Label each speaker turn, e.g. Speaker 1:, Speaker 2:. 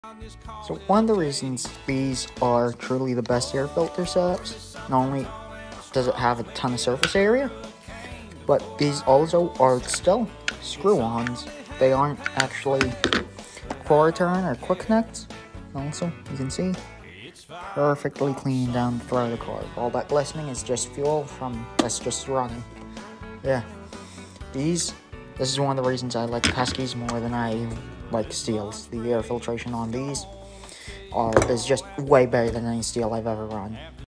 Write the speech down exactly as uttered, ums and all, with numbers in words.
Speaker 1: So one of the reasons these are truly the best air filter setups, not only does it have a ton of surface area, but these also are still screw-ons. They aren't actually quarter turn or quick connects. Also, you can see, perfectly clean down the throat of the car. All that glistening is just fuel from that's just running. Yeah, these, this is one of the reasons I like Peskies more than I like Steels. The air filtration on these are is just way better than any Steel I've ever run.